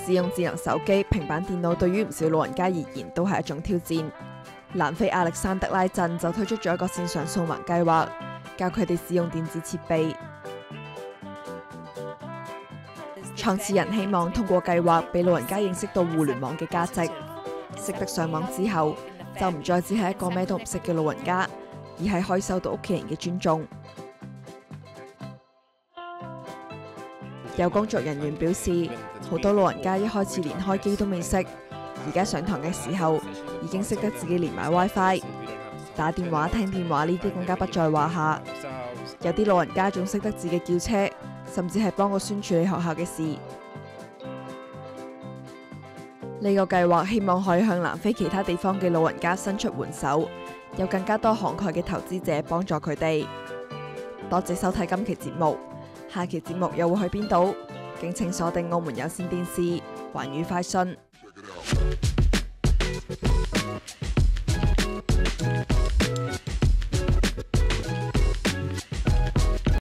使用智能手機、平板電腦對於唔少老人家而言都係一種挑戰。南非亞歷山德拉鎮就推出咗一個線上掃盲計劃，教佢哋使用電子設備。創始人希望通過計劃俾老人家認識到互聯網嘅價值，識得上網之後，就唔再只係一個咩都唔識嘅老人家，而係可以受到屋企人嘅尊重。有工作人員表示，好多老人家一開始連開機都未識，而家上堂嘅時候已經識得自己連埋 WiFi、打電話、聽電話呢啲更加不在話下。有啲老人家仲識得自己叫車，甚至係幫個孫處理學校嘅事。呢個計劃希望可以向南非其他地方嘅老人家伸出援手，有更加多慷慨嘅投資者幫助佢哋。多謝收睇今期節目，下期節目又會去邊度？敬請鎖定澳門有線電視環宇快訊。